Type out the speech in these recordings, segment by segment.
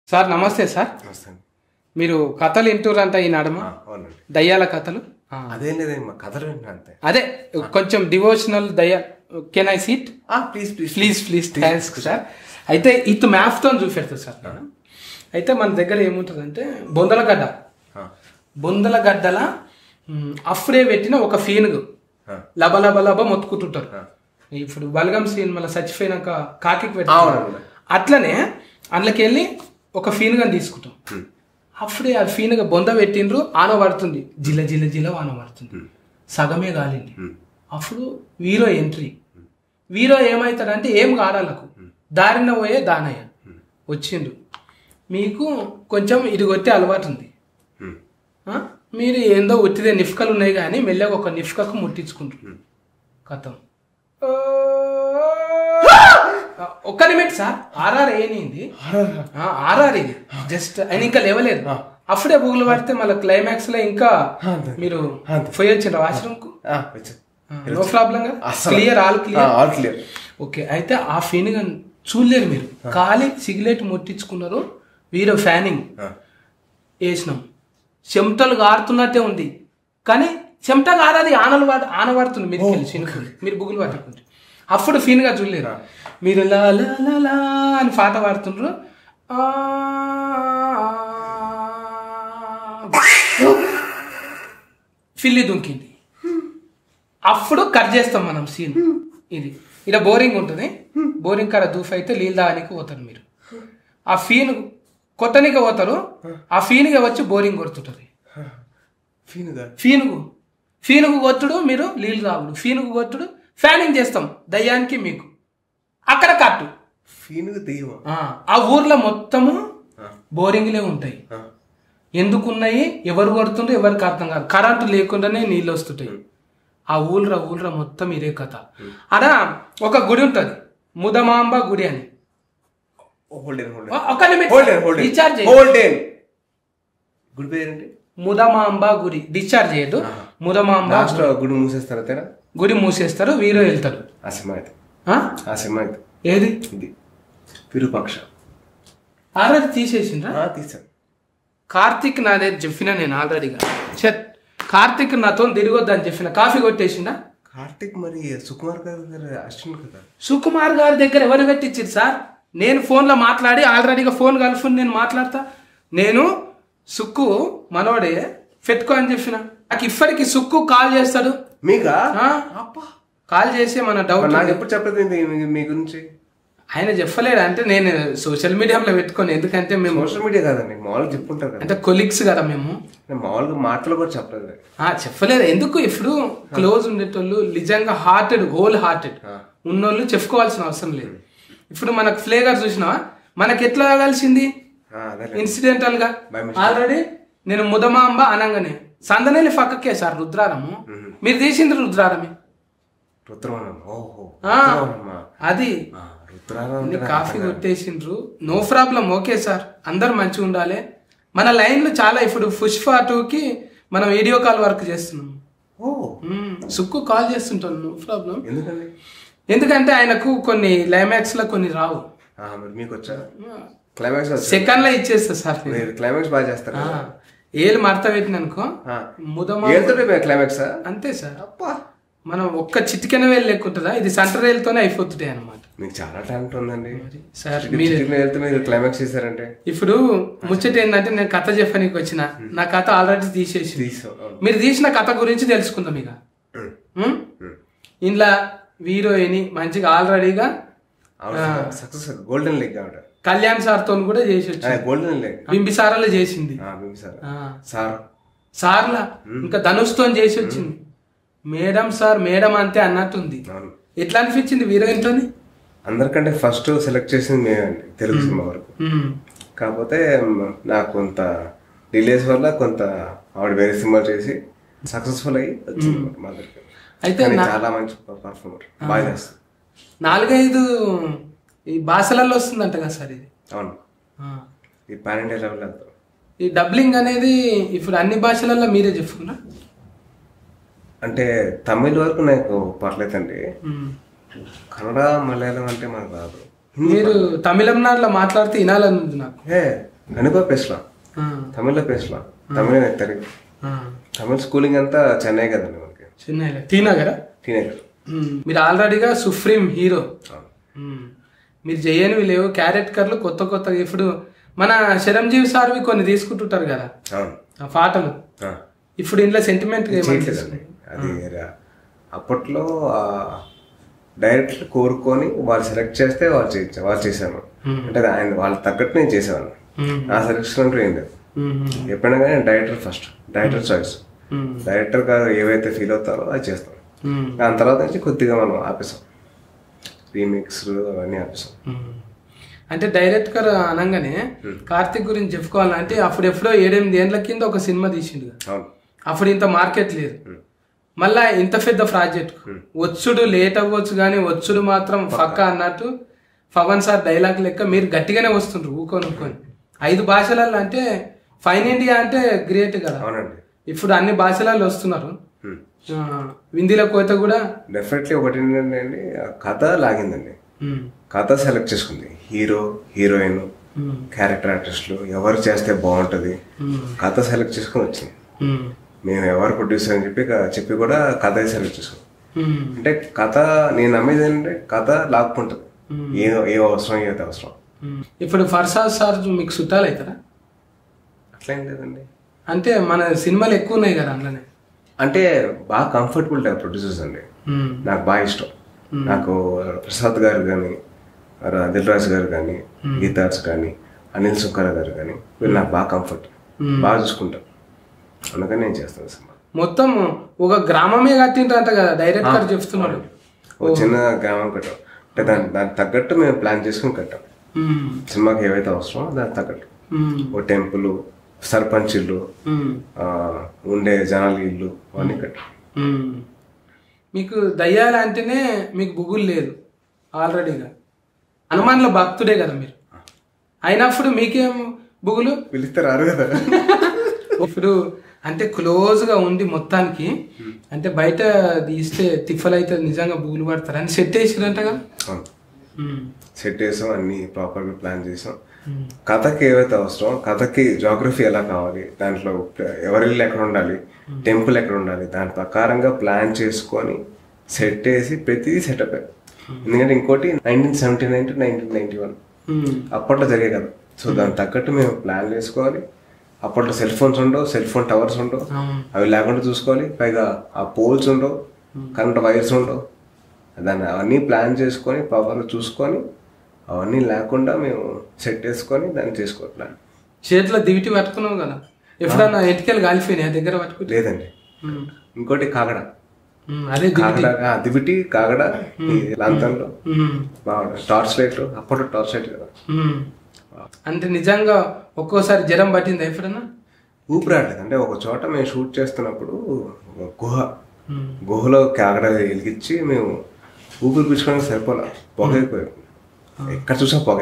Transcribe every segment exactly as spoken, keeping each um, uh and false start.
Sir నమస్తే sir. మీరు కథలు వింటురంట ఈ నడమ దయ్యాల కథలు? అదే లేదమ్మా, కథలు వింటా అంతే. అదే కొంచెం డివోషనల్ దయ్యా. Can I seat? Please please please please thanks sir. అయితే ఇత్ మ్యాప్తో చూపెడతారు సార్. అయితే మన దగ్గర ఏముంటుందంటే బొందలగడ్డ, బొందలగడ్డల అఫ్రే పెట్టిన ఒక ఫీనుగు లబ లబ లబ మొత్తుకుంటుంటారు. ఇప్పుడు బలగం సీన్ మళ్ళీ చచ్చిపోయినాక కాకి పెట్టారు, అట్లనే అందులోకి వెళ్ళి ఒక ఫీనుగా తీసుకుంటాం. అప్పుడే ఆ ఫీనుగా బొంద పెట్టిండ్రు, ఆన పడుతుంది, జిల్ల జిల్ల జిల్ల ఆన పడుతుంది, సగమే కాలింది. అప్పుడు వీరో ఎంట్రీ. వీరో ఏమవుతాడంటే ఏం కాడాలకు దారిన పోయే దానయ్య వచ్చిండ్రు. మీకు కొంచెం ఇది కొట్టే అలవాటు ఉంది, మీరు ఏందో ఒట్టిదే నిఫ్కలు ఉన్నాయి కానీ మెల్లగా ఒక నిఫ్కకు ముట్టించుకుంటారు. కథం ఒక్క నిమిట్ సార్. ఆర్ఆర్ ఏనింది, ఆర్ఆర్ ఇది జస్ట్ ఆయన ఇంకా లేవలేదు. అప్పుడే బుగులు పడితే మళ్ళీ క్లైమాక్స్ లో ఇంకా మీరు పోయి వచ్చిండ్రు వాష్రూమ్ కు. నో ప్రాబ్లం గా, clear, all clear, all clear. Okay. అయితే ఆ ఫీనింగ్ చూడలేరు మీరు, ఖాళీ సిగరెట్ ముట్టించుకున్నారు. వీరో ఫ్యానింగ్ వేసినాం, చెమటలు గారుతున్నట్టే ఉంది కానీ చెమట గారది ఆనలు ఆన పడుతుంది మీరు తెలిసి, మీరు బుగులు పట్టుకుంటారు. అప్పుడు ఫీన్గా చూడలేరు మీరు. లా లా లా అని పాట పాడుతుండ్రు. ఫిల్లి దుంకింది. అప్పుడు కట్ చేస్తాం మనం సీన్. ఇది ఇలా బోరింగ్ ఉంటుంది, బోరింగ్ కాడ దూఫ్ అయితే నీళ్ళు దానికి పోతారు మీరు. ఆ ఫీన్ కొట్టనిక పోతారు, ఆ ఫీన్గా వచ్చి బోరింగ్ కొడుతుంటది. ఫీనుగు ఫీనుగు కొట్టుడు, మీరు నీళ్ళు రావుడు. ఫీనుగు కొట్టుడు, ఫ్యానింగ్ చేస్తాం దయ్యానికి మీకు. అక్కడ కట్టు ఆ ఊర్లో మొత్తము బోరింగ్లే ఉంటాయి. ఎందుకున్నాయి, ఎవరు కొడుతుండ్రు ఎవరికి అర్థం కాదు. కరెంటు లేకుండానే నీళ్ళు వస్తుంటాయి. ఆ ఊళ్ళ ఊళ్ళ మొత్తం ఇదే కథ. అడ ఒక గుడి ఉంటది, ముదమాంబ గుడి అని. ముదమాంబ గుడి డిశ్చార్జ్ చేయదు. ముదమాంబ గుడి మూసేస్తారు, గుడి మూసేస్తారు, వీరో వెళ్తారు. ఏది విరూపాక్ష ఆల్రెడీ తీసేసిండ్రా? తీసాను. కార్తీక్ నా దగ్గర చెప్పిన నేను ఆల్రెడీగా. చెట్ కార్తీక్ నాతో తిరగొద్దని చెప్పిన, కాఫీ కొట్టేసిండా కార్తీక్. మరి సుకుమార్ గారి దగ్గర అసిస్టెంట్ కదా. సుకుమార్ గారి దగ్గర ఎవరు పెట్టించారు సార్? నేను ఫోన్లో మాట్లాడి ఆల్రెడీగా ఫోన్ కలుపుని నేను మాట్లాడతా. నేను సుక్కు మనోడే పెట్టుకో అని చెప్పిన. నాకు ఇప్పటికి సుక్కు కాల్ చేస్తాడు. మీకా? కాల్ చేసి మన డౌట్. నాకు ఎప్పుడు చెప్పలేదు మీ గురించి. ఆయన చెప్పలేడు అంటే నేను సోషల్ మీడియాలో పెట్టుకోను, ఎందుకంటే మేము సోషల్ మీడియా కదండి, మామూలుగా చెప్పుకుంటారు కదా, అంటే కొలీగ్స్ కదా మేము. మామూలుగా మాటలు కూడా చెప్పలేదు. చెప్పలేదు ఎందుకు, ఇప్పుడు క్లోజ్ ఉండేటోళ్ళు, నిజంగా హార్టెడ్ హోల్ హార్టెడ్ ఉన్నోళ్ళు చెప్పుకోవాల్సిన అవసరం లేదు. ఇప్పుడు మనకు ఫ్లేవర్ చూసినా మనకి ఎట్లా కలిసింది ఇన్సిడెంటల్ గా. ఆల్రెడీ నేను ముదమాంబ అనగానే సందనేలి పక్కకే సార్ రుద్రారము, మీరు తీసింది రుద్రారమే. అది కాఫీ కొట్టేసిండ్రు, నో ప్రాబ్లం. ఓకే సార్, అందరు మంచిగా ఉండాలి. మన లైన్లు చాలా. ఇప్పుడు పుష్ప టూకి మనం వీడియో కాల్ వర్క్ చేస్తున్నాం. సుక్కు కాల్ చేస్తుంటాను, నో ప్రాబ్లం. ఎందుకంటే ఆయనకు కొన్ని క్లైమాక్స్ లో కొన్ని రావు. సెకండ్ లో ఇచ్చేస్తా సార్. క్లైమాక్స్ బాగా చేస్తారు. ఏళ్ళు మడత పెట్టిన అనుకో ముదమా క్లైమాక్స్ అంతే సార్. మనం ఒక్క చిటికెన వేలు లేకుంటుందా, ఇది సెంటర్ వేలుతోనే అయిపోతుంటాయి అనమాట. మీకు చాలా టాలెంట్ ఉందండి సార్. మీరు క్లైమాక్స్ చేశారంటే ఇప్పుడు ముచ్చట ఏంటంటే నేను కథ చెప్పడానికి వచ్చిన, నా కథ ఆల్రెడీ తీసేసి మీరు తీసిన కథ గురించి తెలుసుకుందాం ఇక. ఇంట్లో హీరోయిన్ మంచిగా ఆల్రెడీగా success golden leg Kalyan sir తో కూడా చేసి వచ్చి గోల్డెన్ లెగ్ బింబిసారాలో చేసింది సార్లా, ఇంకా ధనుష్ తో చేసి వచ్చింది. మేడం సార్ మేడం అంతే అన్నట్టుంది. ఎట్లా అనిపించింది హీరోయిన్ తోని? అందరికంటే ఫస్ట్ సెలెక్ట్ చేసింది మేమండి తెలుగు సినిమా వరకు. కాకపోతే నాకు కొంత డిలేస్ వల్ల కొంత ఆవిడ వేరే సినిమా చేసి సక్సెస్ఫుల్ అయ్యి వచ్చింది మా దగ్గర. అయితే చాలా మంచి పర్ఫార్మర్, బాగా చేస్తుంది. నాలుగైదు ఈ భాషలలో వస్తుందంట కదా సార్ ఇది? అవును, ఈ పాన్ ఇండియా లెవెల్ అంతా. ఈ డబ్లింగ్ అనేది ఇప్పుడు అన్ని భాషలలో మీరే చెప్పుకున్నా? అంటే తమిళ్ వరకు నాకు పర్లేదండి, కన్నడ మలయాళం అంటే మనకు రాదు. మీరు తమిళనాడులో మాట్లాడితే వినాలని ఉంది నాకు. కనుక పేసలా తమిళ్లో పేసలా తమిళ తెలుగు తమిళ స్కూలింగ్ అంతా చెన్నై కదండి మనకి. చెన్నై టీనగరా టీనగర్. మీరు ఆల్రెడీగా సుప్రీం హీరో, మీరు చేయనివి లేవు క్యారెక్టర్లు కొత్త కొత్త. ఇప్పుడు మన చిరంజీవి సార్వి కొన్ని తీసుకుంటుంటారు కదా పాటలు, ఇప్పుడు ఇంట్లో సెంటిమెంట్ అది అప్పట్లో డైరెక్ట్ కోరుకొని వాళ్ళు సెలెక్ట్ చేస్తే వాళ్ళు చేయించా వాళ్ళు చేశాను అంటే ఆయన వాళ్ళకి తగ్గట్టు నేను చేసేవాను. నా సెలెక్షన్ అంటూ ఏం లేదు. ఎప్పుడైనా కానీ director first, director choice. Director గారు ఏవైతే ఫీల్ అవుతారో అది చేస్తాం. దాని తర్వాత నుంచి కొద్దిగా మనం ఆపేసాం, రీమిక్స్ అవన్నీ ఆపేసాం. అంటే డైరెక్టర్ అనగానే కార్తిక్ గురించి చెప్పుకోవాలంటే అప్పుడు ఎప్పుడో ఏడెనిమిది ఏళ్ళ కింద ఒక సినిమా తీసిండు, అప్పుడు ఇంత మార్కెట్ లేదు. మళ్ళా ఇంత పెద్ద ప్రాజెక్ట్ వచ్చుడు లేట్ అవ్వచ్చు కానీ వచ్చుడు మాత్రం పక్క అన్నట్టు పవన్ సార్ డైలాగ్ లెక్క మీరు గట్టిగానే వస్తుండ్రు ఊకొని ఊకొని. ఐదు భాషలలో అంటే ఫైన్ ఇండియా అంటే గ్రేట్ కదా. ఇప్పుడు అన్ని భాషలలో వస్తున్నారు. హిందీలో కోత కూడా డెఫినెట్లీ ఒకటి ఏంటంటే కథ లాగిందండి. కథ సెలెక్ట్ చేసుకుంది, హీరో హీరోయిన్ క్యారెక్టర్ ఆర్టిస్టులు ఎవరు చేస్తే బాగుంటది కథ సెలెక్ట్ చేసుకుని వచ్చింది. మేము ఎవరు ప్రొడ్యూసర్ అని చెప్పి చెప్పి కూడా కథ సెలెక్ట్ చేసుకున్నాం. అంటే కథ నేను నమ్మేది ఏంటంటే కథ లాక్కుంటుంది, ఏదో ఏ అవసరం ఏదో అవసరం. ఇప్పుడు ఫర్సాద్ సార్ మీకు చుట్టాలు అవుతారా? అట్లేం లేదండి, అంటే మన సినిమాలు ఎక్కువ ఉన్నాయి కదా అందులోనే. అంటే బాగా కంఫర్టబుల్ టైప్ ప్రొడ్యూసర్స్ అండి, నాకు బాగా ఇష్టం. నాకు ప్రసాద్ గారు కానీ దిల్ రాజు గారు కానీ గీతార్స్ కానీ అనిల్ సుక్కర గారు కానీ వీళ్ళు నాకు బాగా కంఫర్ట్, బాగా చూసుకుంటారు. అందుకని నేను చేస్తాను సినిమా. మొత్తం ఒక గ్రామమే కట్టింటారంట కదా డైరెక్టర్ చెప్తున్నాడు. ఒక చిన్న గ్రామం కట్టాం అంటే దాని దానికి తగ్గట్టు మేము ప్లాన్ చేసుకుని కట్టాం. సినిమాకి ఏవైతే అవసరమో దానికి తగ్గట్టు ఓ టెంపుల్, సర్పంచ్ ఇల్లు, ఉండే జనాల ఇల్లు అవన్నీ కట్టాం. మీకు దయ్యాల అంటేనే మీకు బుగులు లేదు ఆల్రెడీగా. హనుమాన్ల భక్తుడే కదా మీరు, అయినప్పుడు మీకేం బుగులు? పిలిస్తే రారు కదా. ఇప్పుడు అంటే క్లోజ్ గా ఉండి మొత్తానికి అంటే బయట తీస్తే తిఫలు అయితే నిజంగా బుగులు పడతారు అని సెట్ వేసిరంట కదా. సెట్ చేసాం, అన్ని ప్రాపర్ గా ప్లాన్ చేసాం. కథకి ఏవైతే అవసరం, కథకి జాగ్రఫీ ఎలా కావాలి, దాంట్లో ఎవరిల్లు ఎక్కడ ఉండాలి, టెంపుల్ ఎక్కడ ఉండాలి, దాని ప్రకారంగా ప్లాన్ చేసుకొని సెట్ వేసి ప్రతిదీ సెటప్ అయ్యి. ఎందుకంటే ఇంకోటి nineteen seventy nine to nineteen ninety one అప్పట్లో జరిగే కదా. సో దానికి తగ్గట్టు మేము ప్లాన్ చేసుకోవాలి. అప్పట్లో సెల్ ఫోన్స్ ఉండవు, సెల్ ఫోన్ టవర్స్ ఉండవు, అవి లేకుండా చూసుకోవాలి. పైగా ఆ పోల్స్ ఉండవు, కరెంట్ వైర్స్ ఉండవు. దాన్ని అవన్నీ ప్లాన్ చేసుకొని ప్రాపర్గా చూసుకొని అవన్నీ లేకుండా మేము సెట్ చేసుకొని దాన్ని చేసుకోవాలి ప్లాన్. చేతిలో దివిటి పట్టుకున్నావు కదా, ఎప్పుడన్నా ఎటుకెళ్ళి కాలిపోయినాయి దగ్గర పట్టుకు? లేదండి. ఇంకోటి కాగడ, అదే కాగడ దివిటి కాగడ లాంతంలో టార్చ్ లైట్, అప్పట్లో టార్చ్ లైట్ కదా. అంటే నిజంగా ఒక్కోసారి జ్వరం పట్టింది ఎప్పుడన్నా? ఊపిరాడలేదు. అంటే ఒక చోట మేము షూట్ చేస్తున్నప్పుడు గుహ గుహలో కాగడ వెలిగించి మేము ఊపిరి పీల్చుకోవడానికి సరిపోలే, పొగ అయిపోయాం. ఎక్కడ చూసా పొగ,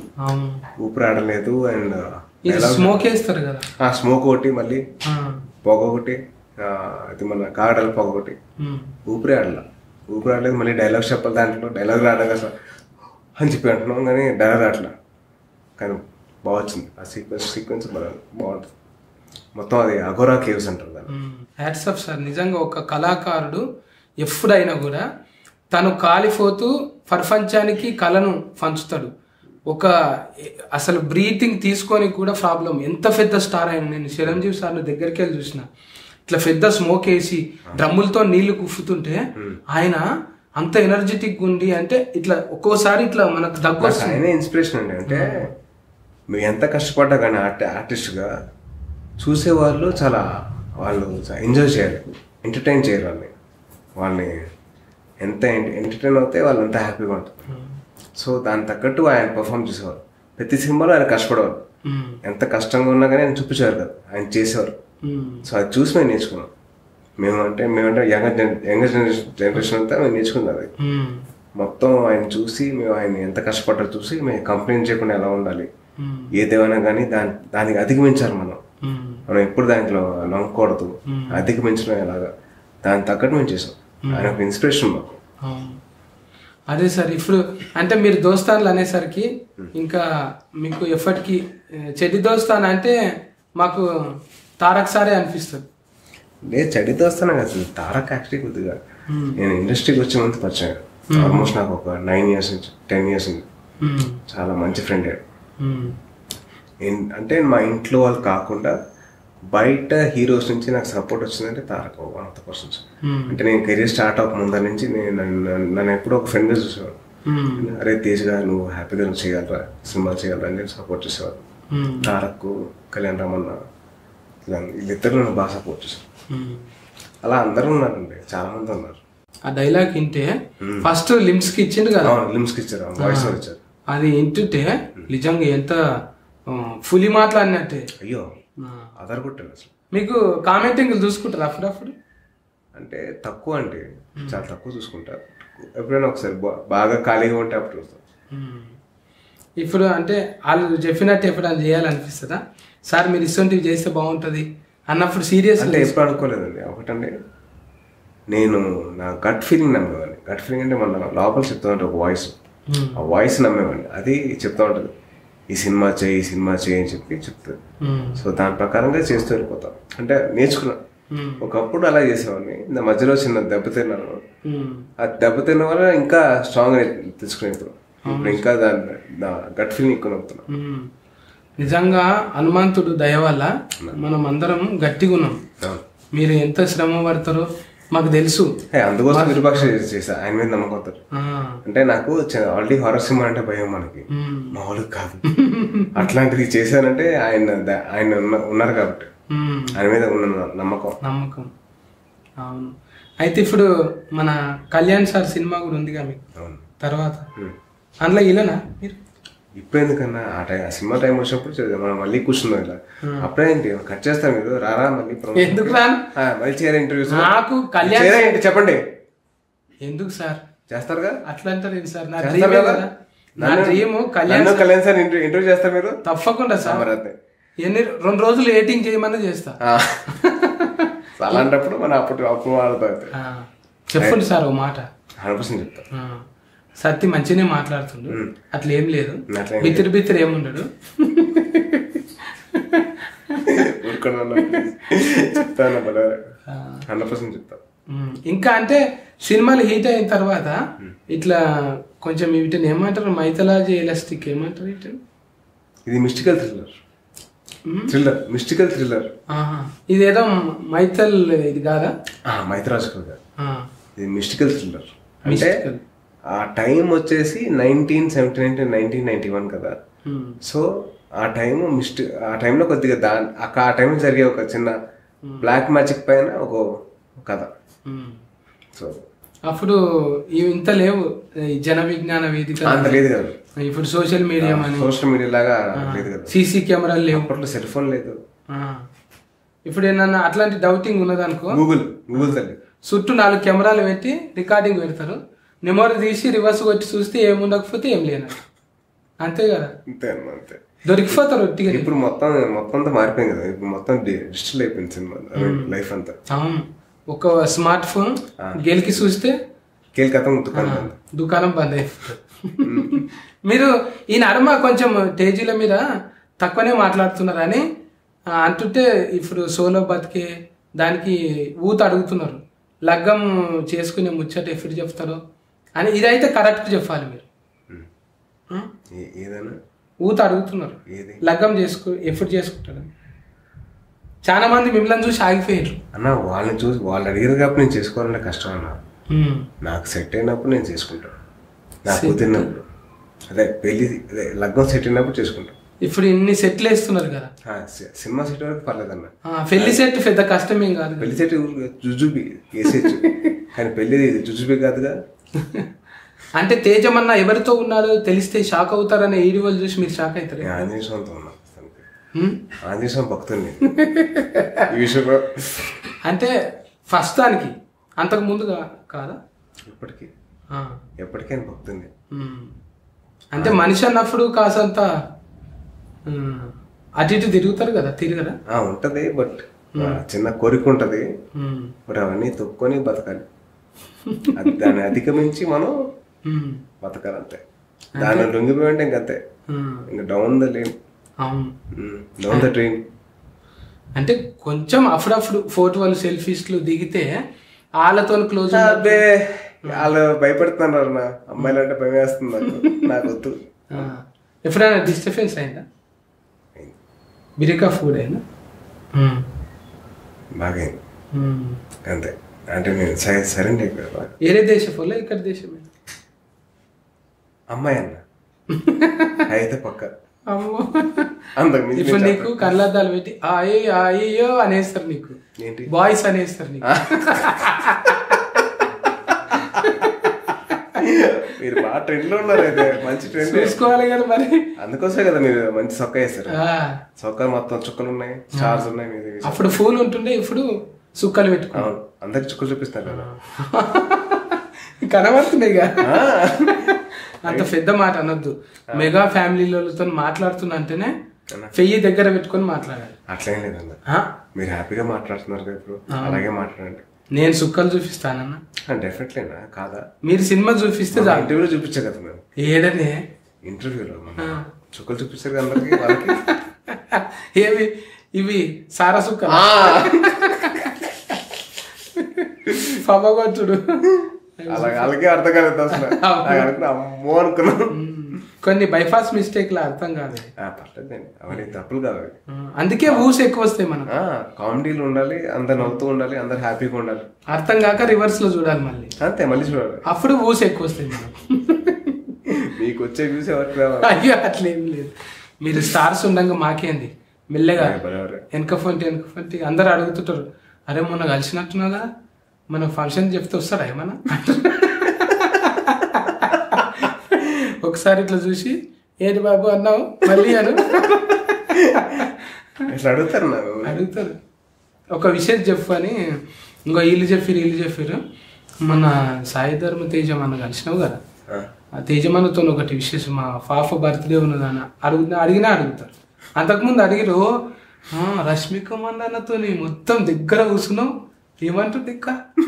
ఊపిరాడలేదు. అండ్ స్మోక్ వేస్తారు కదా, ఆ స్మోక్ ఒకటి, మళ్ళీ పొగ ఒకటి, అది మన కాగడల పొగ ఒకటి, ఊపిరి ఆడలా ఊపిరి ఆడలేదు. మళ్ళీ డైలాగ్ చెప్పాలి, దాంట్లో డైలాగ్ రావడం కదా అని చెప్పి అంటున్నాం కానీ డైలాగ్ రావట్లా. కానీ బాగా వచ్చింది ఆ సీక్వెన్స్, సీక్వెన్స్ బాగుంటుంది. మొత్తం అది అఘోరా కేవ్స్ అంటారు దాన్ని. Hats off sir. నిజంగా ఒక కళాకారుడు ఎప్పుడైనా కూడా తను కాలిపోతూ ప్రపంచానికి కళను పంచుతాడు. ఒక అసలు బ్రీతింగ్ తీసుకొని కూడా ప్రాబ్లం. ఎంత పెద్ద స్టార్ అయినా, నేను చిరంజీవి సార్ని దగ్గరికి వెళ్ళి చూసిన, ఇట్లా పెద్ద స్మోక్ వేసి డ్రమ్ములతో నీళ్లు కుఫుతుంటే ఆయన అంత ఎనర్జెటిక్ ఉండి, అంటే ఇట్లా ఒక్కోసారి ఇట్లా మనకు దగ్గర ఆయన ఇన్స్పిరేషన్ అండి. అంటే మీరు ఎంత కష్టపడ్డా కానీ ఆర్ట్ ఆర్టిస్ట్గా చూసేవాళ్ళు చాలా వాళ్ళు ఎంజాయ్ చేయాలి, ఎంటర్టైన్ చేయాలి వాళ్ళని. వాళ్ళని ఎంత ఎంటర్టైన్ అవుతే వాళ్ళు అంత హ్యాపీగా ఉంటారు. సో దాని తగ్గట్టు ఆయన పర్ఫామ్ చేసేవారు. ప్రతి సినిమాలో ఆయన కష్టపడేవారు. ఎంత కష్టంగా ఉన్నా కానీ ఆయన చూపించేవారు కదా, ఆయన చేసేవారు. సో అది చూసి మేము నేర్చుకున్నాం. మేము అంటే మేమంటే యంగర్ యంగర్ జనరేషన్ జనరేషన్ అంతా మేము నేర్చుకున్నాం. అది మొత్తం ఆయన చూసి మేము ఆయన ఎంత కష్టపడ్డారో చూసి మేము కంప్లైంట్ చేయకుండా ఎలా ఉండాలి, ఏదేమైనా కానీ దాని దానికి అధిగమించాలి. మనం మనం ఎప్పుడు దాంట్లో నమ్మకూడదు, అధిగమించడం ఎలాగా, దానికి తగ్గట్టు మేము చేసాం. ఆయన ఒక ఇన్స్పిరేషన్ మాకు. అదే సార్ ఇప్పుడు అంటే మీరు దోస్తాన్లు అనేసరికి ఇంకా మీకు ఎప్పటికీ చెడ్డి దోస్తాన్ అంటే మాకు తారక్ సారే అనిపిస్తుంది. లేదు చెడ్డి దోస్తానే కదా తారక్ యాక్చువల్లీ కొద్దిగా నేను ఇండస్ట్రీకి వచ్చే ముందు పరిచయం ఆల్మోస్ట్ నాకు ఒక నైన్ ఇయర్స్ నుంచి టెన్ ఇయర్స్ నుంచి చాలా మంచి ఫ్రెండ్ అంటే మా ఇంట్లో వాళ్ళు కాకుండా బయట హీరోస్ నుంచి నాకు సపోర్ట్ వచ్చిందంటే Tarak one of the persons. అంటే నేను కెరీర్ స్టార్ట్ అవ్వక ముందర నుంచి నేను నన్ను ఎప్పుడో ఒక ఫ్రెండ్గా చూసేవాడు. అరే తేజ్గా నువ్వు హ్యాపీగా నువ్వు చేయగలరా సినిమా చేయగలరా అని నేను సపోర్ట్ చేసేవాడు. తారక్ కళ్యాణ్ రామన్న వీళ్ళిద్దరు నన్ను బాగా సపోర్ట్ చేశారు. అలా అందరూ ఉన్నారండి చాలా మంది ఉన్నారు. ఆ డైలాగ్ వింటే ఫస్ట్ లిమ్స్ కి ఇచ్చిండు కదా, లిమ్స్ కి ఇచ్చారు వాయిస్ ఇచ్చారు. అది వింటుంటే నిజంగా ఎంత ఫులి మాట్లాడినట్టే. అయ్యో అదర్ కొట్టాను అసలు. మీకు కామెంటింగ్ చూసుకుంటారు అప్పుడు అప్పుడు అంటే తక్కువ అండి చాలా తక్కువ చూసుకుంటారు. ఎప్పుడైనా ఒకసారి బాగా ఖాళీగా ఉంటే అప్పుడు చూస్తాం. ఇప్పుడు అంటే వాళ్ళు చెప్పినట్టు ఎప్పుడైనా చేయాలనిపిస్తుందా సార్ మీరు ఇటువంటివి చేస్తే బాగుంటుంది అన్నప్పుడు సీరియస్ అంటే ఎప్పుడు అనుకోలేదండి. ఒకటండి నేను నా గట్ ఫీలింగ్ నమ్మేవాడిని. గట్ ఫీలింగ్ అంటే మన లోపల చెప్తా ఉంటే ఒక వాయిస్, ఆ వాయిస్ నమ్మేవాడిని. అది చెప్తా ఉంటుంది ఈ సినిమా చేయి ఈ సినిమా చేయి అని చెప్పి చెప్తుంది. సో దాని ప్రకారంగా చేస్తూ వెళ్ళిపోతాం. అంటే నేర్చుకున్నా. ఒకప్పుడు అలా చేసేవాడిని. నా మధ్యలో చిన్న దెబ్బతిన్నాను. ఆ దెబ్బతిన్న వల్ల ఇంకా స్ట్రాంగ్ తెచ్చుకునే ఇప్పుడు ఇప్పుడు ఇంకా దాని నా గట్ ఫీలింగ్ ఎక్కువ నమ్ముతున్నా. నిజంగా హనుమంతుడు దయ వల్ల మనం అందరం గట్టిగా ఉన్నాం. మీరు ఎంత శ్రమ పడతారో మాకు తెలుసు. అందుకోసం విరూపాక్ష చేసా ఆయన మీద నమ్మకం. అంటే నాకు ఆల్రెడీ హారర్ సినిమా అంటే భయం మనకి మామూలుగా కాదు. అట్లాంటిది చేశానంటే ఆయన ఆయన ఉన్నారు కాబట్టి ఆయన మీద ఉన్న నమ్మకం నమ్మకం అవును. అయితే ఇప్పుడు మన కళ్యాణ్ సార్ సినిమా కూడా ఉందిగా మీకు తర్వాత అందులో ఇలానా మీరు ఇప్పుడు ఎందుకన్నా ఆ టైం ఆ సినిమా టైం వచ్చినప్పుడు మనం మళ్ళీ కూర్చుందాం ఇలా. అప్పుడే ఏంటి కట్ చేస్తాం మీరు రారా మళ్ళీ ఎందుకు రాను మళ్ళీ చేయాలి ఇంటర్వ్యూస్ నాకు కళ్యాణ్ ఏంటి చెప్పండి ఎందుకు సార్ చేస్తారుగా అట్లా అంటారు సార్. నా డ్రీమ్ కదా నా dream Kalyan Kalyan sir interview చేస్తారు మీరు తప్పకుండా సార్. ఎన్ని రెండు రోజులు ఎడిటింగ్ చేయమని చేస్తా. అలాంటప్పుడు మనం అప్పుడు అప్పుడు వాడతాం. చెప్పండి సార్ ఓ మాట. హండ్రెడ్ పర్సెంట్ చెప్తా. సత్తి మంచిగానే మాట్లాడుతుండు అట్లా ఏం లేదు. బిత్తిరి బిత్తిరి ఏముండడు. హండ్రెడ్ పర్సెంట్ చెప్తా. ఇంకా అంటే సినిమాలు హీట్ అయిన తర్వాత ఇట్లా కొంచెం వీటిని ఏమంటారు మైథలాజీ ఎలాస్టిక్ ఏమంటారు వీటిని ఇది mystical thriller thriller mystical thriller. ఇదేదో మైథల్ ఇది కాదా మైథలాజీ కాదు ఇది మిస్టికల్ థ్రిల్లర్. అంటే ఆ టైం వచ్చేసి nineteen seventy nine nineteen ninety one కదా. సో ఆ టైం మిస్టి ఆ టైంలో కొద్దిగా దా ఆ టైంలో జరిగే ఒక చిన్న బ్లాక్ మ్యాజిక్ పైన ఒక కథ. సో అప్పుడు ఇంత లేవు జన విజ్ఞాన వేదిక అంత లేదు కదా. ఇప్పుడు సోషల్ మీడియా సోషల్ మీడియా లాగా లేదు కదా. సీసీ కెమెరాలు లేవు. అప్పట్లో సెల్ ఫోన్ లేదు. ఇప్పుడు ఏమన్నా అట్లాంటి డౌటింగ్ ఉన్నదనుకో గూగుల్ గూగుల్ తల్లి చుట్టూ నాలుగు కెమెరాలు పెట్టి రికార్డింగ్ పెడతారు. నెమరు తీసి రివర్స్ కొట్టి చూస్తే ఏముండకపోతే ఏం లేను అంతే కదా. అంతే అంతే దొరికిపోతారు ఒట్టిగా. ఇప్పుడు మొత్తం మొత్తం అంతా మారిపోయింది కదా. ఇప్పుడు మొత్తం డిజిటల్ అయిపోయింది సినిమా లైఫ్ అంతా. అవును ఒక స్మార్ట్ ఫోన్ గెలికి చూస్తే కేల్కతం దుకాణం బంద్ అయిపోతుంది. మీరు ఈ నడుమ కొంచెం తేజీల మీద తక్కువనే మాట్లాడుతున్నారని అంటుంటే ఇప్పుడు సోలో బతికే దానికి ఊత అడుగుతున్నారు. లగ్గం చేసుకునే ముచ్చట ఎప్పుడు చెప్తారో అని ఇదైతే కరెక్ట్ చెప్పాలి మీరు. ఊత అడుగుతున్నారు లగ్గం చేసుకు ఎప్పుడు చేసుకుంటారు. చాలా మంది మిమ్మల్ని చూసి ఆగిపోయారు అన్న. వాళ్ళని చూసి వాళ్ళు అడిగారు కాబట్టి నేను చేసుకోవాలంటే కష్టం అన్న. నాకు సెట్ అయినప్పుడు నేను చేసుకుంటాను. నాకు కుదిరినప్పుడు అదే పెళ్లి అదే లగ్గం సెట్ అయినప్పుడు చేసుకుంటాను. ఇప్పుడు ఇన్ని సెట్లు వేస్తున్నారు కదా. సినిమా సెట్ వరకు పర్లేదన్న. పెళ్లి సెట్ పెద్ద కష్టమేం కాదు. పెళ్లి సెట్ జుజుబి వేసేచ్చు కానీ పెళ్లి జుజుబి కాదుగా. అంటే తేజమన్న ఎవరితో ఉన్నారో తెలిస్తే షాక్ అవుతారనే వీడియోలు చూసి మీరు షాక్ అవుతారు. ఆంజనేయ స్వామితో ఉన్నా ఆంజనేయ స్వామి భక్తుడిని ఈ విషయంలో. అంటే ఫస్ట్ దానికి అంతకు ముందుగా కాదా ఇప్పటికీ ఎప్పటికైనా భక్తుడిని. అంటే మనిషి అన్నప్పుడు కాసంత అటు ఇటు తిరుగుతారు కదా. తిరగరా ఉంటది బట్ చిన్న కోరిక ఉంటది. బట్ అవన్నీ తొక్కుని బతకాలి. దాన్ని అధిగమించి మనం బతకాలంతే. దాని లొంగిపోయింటే ఇంకంతే, ఇంకా down the lane, down the train. అంటే కొంచెం అప్పుడప్పుడు ఫోటో వాళ్ళు సెల్ఫీస్లు దిగితే వాళ్ళతో క్లోజ్. అబ్బే వాళ్ళు భయపడుతున్నారు నా అమ్మాయిలు అంటే భయం వేస్తుంది నాకు, నాకు వద్దు. ఎప్పుడైనా డిస్టర్బెన్స్ అయిందా? బిరికా ఫుడ్ అయినా బాగా అంతే. అంటే నేను సరెండర్ అయిపోయా. వేరే దేశం వల్ల ఇక్కడ దేశమే అమ్మాయి అన్న అయితే పక్క. ఇప్పుడు నీకు కళ్ళద్దాలు పెట్టి అయ్యో అయ్యో అనేస్తారు, నీకు బాయ్స్ అనేస్తారు నీకు. మీరు బాగా ట్రెండ్ లో ఉన్నారు అయితే, మంచి ట్రెండ్ చూసుకోవాలి కదా మరి. అందుకోసమే కదా మీరు మంచి సొక్క వేస్తారు. సొక్క మొత్తం చుక్కలు ఉన్నాయి, స్టార్స్ ఉన్నాయి మీద. అప్పుడు ఫూల్ ఉంటుండే, ఇప్పుడు సుక్కలు పెట్టుకున్నాను. అందరికి చుక్కలు చూపిస్తారు కదా, కనబడుతున్నాయి కదా. అంత పెద్ద మాట అనొద్దు. మెగా ఫ్యామిలీలతో మాట్లాడుతున్నా అంటేనే చెయ్యి దగ్గర పెట్టుకొని మాట్లాడాలి. అట్లేం లేదన్న, మీరు హ్యాపీగా మాట్లాడుతున్నారు కదా ఇప్పుడు, అలాగే మాట్లాడండి. నేను సుక్కలు చూపిస్తానన్నా. డెఫినెట్లీ కాదా, మీరు సినిమా చూపిస్తే ఇంటర్వ్యూలో చూపించా కదా మేము. ఏడనే ఇంటర్వ్యూలో చుక్కలు చూపించారు కదా అందరికి, వాళ్ళకి ఏవి ఇవి సారా సుక్కలు పమ్మగొచ్చుడు అలా అలాగే అర్థం కాలేదు అసలు. అమ్మో అనుకున్నాను. కొన్ని బైపాస్ మిస్టేక్లు అర్థం కాదు. పర్లేదండి, అవన్నీ తప్పులు కాదు. అందుకే ఊస్ ఎక్కువ వస్తాయి. మనం కామెడీలు ఉండాలి, అందరు నవ్వుతూ ఉండాలి, అందరు హ్యాపీగా ఉండాలి. అర్థం కాక రివర్స్ లో చూడాలి మళ్ళీ, అంతే మళ్ళీ చూడాలి. అప్పుడు ఊస్ ఎక్కువ వస్తాయి. మనం మీకు వచ్చే వ్యూస్ ఎవరికి? అయ్యో అట్లేం లేదు, మీరు స్టార్స్ ఉండగా మాకేంది. మెల్లగా వెనక ఫంటి వెనక ఫంటి అందరు అడుగుతుంటారు, అరే మొన్న కలిసినట్టున్నాగా, మనం ఫంక్షన్ చెప్తే వస్తారా ఏమన్నా. ఒకసారి ఇట్లా చూసి ఏంటి బాబు అన్నావు మళ్ళీ అను అడుగుతారు అడుగుతారు ఒక విషయం చెప్పు అని. ఇంకో వీళ్ళు చెప్పారు వీళ్ళు చెప్పారు, మన సాయి ధర్మ తేజమన్న కలిసినావు కదా, ఆ తేజమన్నతో ఒకటి విశేషం, మా పాప బర్త్డే ఉన్నదన్న అడుగు అడిగినా అడుగుతారు. అంతకుముందు అడిగిరు, రష్మిక మందన్నతో మొత్తం దగ్గర కూర్చున్నావు, ఏమంటుంది ఇక్క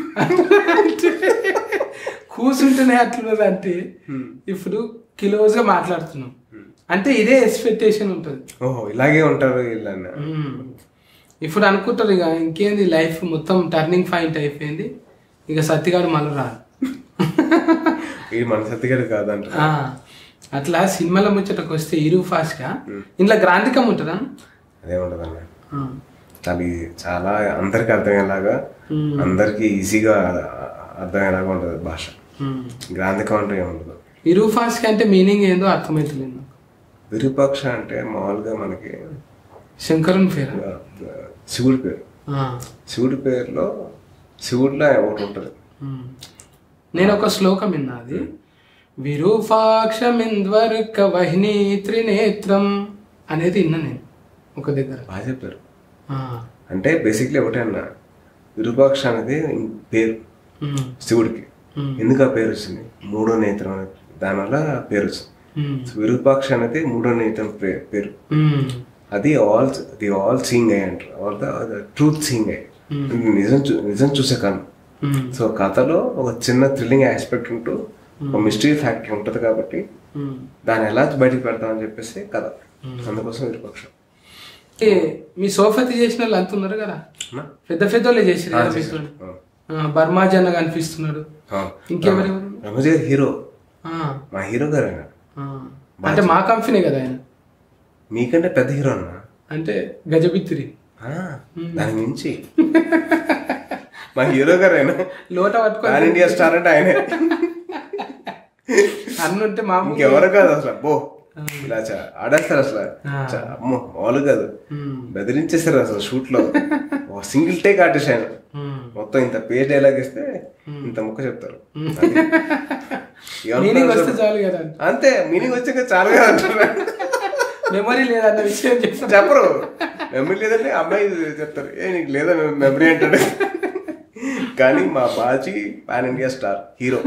కూర్చుంటేనే అట్లున్నది. అంటే ఇప్పుడు క్లోజ్గా మాట్లాడుతున్నాం అంటే ఇదే ఎక్స్పెక్టేషన్ ఉంటుంది. ఓహో ఇలాగే ఉంటారు. ఇప్పుడు అనుకుంటారు ఇక ఇంకేంది లైఫ్ మొత్తం టర్నింగ్ పాయింట్ అయిపోయింది, ఇక సత్తిగాడు మళ్ళీ రాదు. మన సత్తిగాడు కాదంట. అట్లా సినిమాల ముచ్చటకు వస్తే హీరో ఫాస్ట్ గా ఇంట్లో గ్రాంధికం ఉంటుందా? అదే ఉంటదన్న, అది చాలా అందరికి అర్థమయ్యేలాగా, అందరికి ఈజీగా అర్థమయ్యేలాగా ఉంటది భాష. గ్రాంధికం అంటే ఏముండదు. విరూపాక్ష అంటే మీనింగ్ ఏందో అర్థమవుతలేదు. విరూపాక్ష అంటే మామూలుగా మనకి శంకరుని పేరు, శివుడి పేరు. శివుడి పేరులో శివుడిలో ఒకటి ఉంటది. నేను ఒక శ్లోకం విన్నా, అది విరూపాక్షమింద్వర్క వహిని త్రినేత్రం అనేది విన్నా నేను ఒక దగ్గర. బాగా చెప్పారు. అంటే బేసిక్లీ ఒకటే అన్న, విరూపాక్ష అనేది పేరు శివుడికి. ఎందుకు ఆ పేరు వచ్చింది? మూడో నేత్రం అనేది, దానివల్ల పేరు వచ్చింది. విరూపాక్ష అనేది మూడో నేత్రం పేరు. అది all the all seeing eye అంటారు, all the truth seeing eye, నిజం నిజం చూసే కన్ను. సో కథలో ఒక చిన్న థ్రిల్లింగ్ ఆస్పెక్ట్ ఉంటూ ఒక మిస్టరీ ఫ్యాక్టర్ ఉంటది కాబట్టి దాన్ని ఎలా బయటకు పెడతామని చెప్పేసి కథ. అందుకోసం విరూపాక్ష. మీ సోఫతి చేసిన వాళ్ళు అంత ఉన్నారు కదా, పెద్ద పెద్ద వాళ్ళే చేసారు. బర్మాజీ అన్న కనిపిస్తున్నాడు, ఇంకెవరెవరు? రమజీ హీరో, మా హీరో గారు ఆయన. అంటే మా కంపెనీ కదా ఆయన. మీకంటే పెద్ద హీరో అన్న, అంటే గజబిత్తిరి దాని మించి మా హీరో గారు ఆయన. లోట పట్టుకొని ఇండియా స్టార్ అంటే ఆయనే. అన్నుంటే మా ఇంకెవరు కాదు అసలు. అబ్బో ఇలా ఆడేస్తారు అసలు, అమ్మో మామూలు కాదు, బెదిరించేస్తారు అసలు. షూట్ లో సింగిల్ టేక్ ఆర్టిస్ట్ ఆయన, మొత్తం ఇంత పేజ్ డైలాగ్ ఇస్తే ఇంత ముక్క చెప్తారు. అంతే, మీనింగ్ వచ్చాక చాలు కదా అంటారు. మెమరీ లేదన్న విషయం చెప్పరు. మెమరీ లేదంటే అమ్మాయి చెప్తారు, ఏ నీకు లేదా మెమరీ అంటాడు. కానీ మా Baji pan India star hero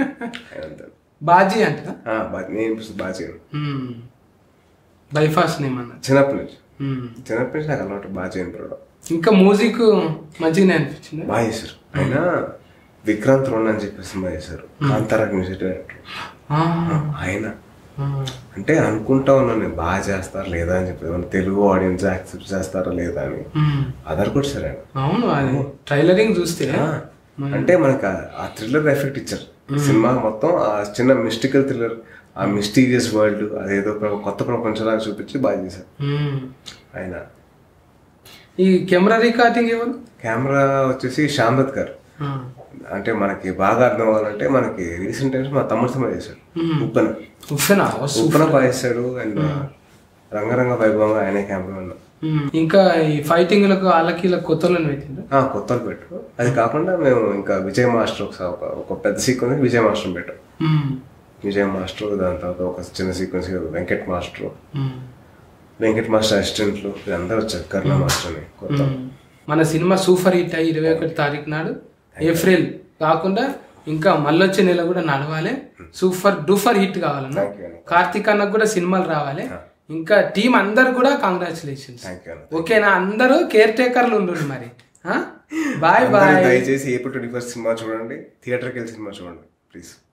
Baji అంట. నేను బాజీ బైఫాస్ట్ నేమ్ అన్న. చిన్నప్పటి నుంచి చిన్నప్పటి నుంచి నాకు అలవాటు బాజీ అని పిలవడం. ఇంకా మ్యూజిక్ మంచిగానే అనిపించింది. బాగా చేశారు ఆయన. విక్రాంత్ రోన్ అని చెప్పి సినిమా చేశారు, కాంతారాకి మ్యూజిక్ డైరెక్టర్ ఆయన. అంటే అనుకుంటా ఉన్నాను నేను బాగా చేస్తారా లేదా అని చెప్పి, తెలుగు ఆడియన్స్ యాక్సెప్ట్ చేస్తారా లేదా అని. అదర్ కూడా సరే అవును ట్రైలరింగ్ చూస్తే అంటే మనకు ఆ థ్రిల్లర్ ఎఫెక్ట్ ఇచ్చారు సినిమా మొత్తం. ఆ చిన్న మిస్టికల్ థ్రిల్లర్, ఆ మిస్టీరియస్ వరల్డ్, అదేదో కొత్త ప్రపంచంలాగా చూపించి బాగా చేశారు ఆయన. ఈ కెమెరా రికార్డింగ్ ఎవరు? కెమెరా వచ్చేసి శ్యామ్దత్ గారు. అంటే మనకి బాగా అర్థం అవ్వాలంటే మనకి రీసెంట్ టైమ్స్ మా తమ్ముడు సినిమా చేశాడు ఉప్పన. ఉప్పన ఉప్పన బాగా చేశాడు. అండ్ రంగరంగ వైభవంగా ఆయనే కెమెరా ఉన్నా. ఇంకా ఈ ఫైటింగ్ లకు వాళ్ళకి కొత్తలు పెట్టిండు. కొత్తలు పెట్టు. అది కాకుండా మేము ఇంకా విజయ్ మాస్టర్ ఒక ఒక పెద్ద సీక్వెన్స్ విజయ్ మాస్టర్ పెట్టాం. విజయ్ మాస్టర్, దాని తర్వాత ఒక చిన్న sequence Venkat master, Venkat master అసిస్టెంట్లు అందరూ వచ్చారు, కర్ణ మాస్టర్ అని కొత్త. మన సినిమా సూపర్ హిట్ అయ్యి ఇరవై ఒకటి తారీఖు నాడు ఏప్రిల్ కాకుండా ఇంకా మళ్ళొచ్చే నెల కూడా నడవాలి, సూపర్ డూపర్ హిట్ కావాలన్నా. కార్తీక్ అన్నకు కూడా సినిమాలు రావాలి. ఇంకా టీం అందరు కూడా కంగ్రాచులేషన్స్. ఓకేనా? అందరూ కేర్ టేకర్లు ఉండు మరి. Bye bye. దయచేసి ఏప్రిల్ ట్వంటీ ఫస్ట్ సినిమా చూడండి, థియేటర్కి వెళ్ళి సినిమా చూడండి ప్లీజ్.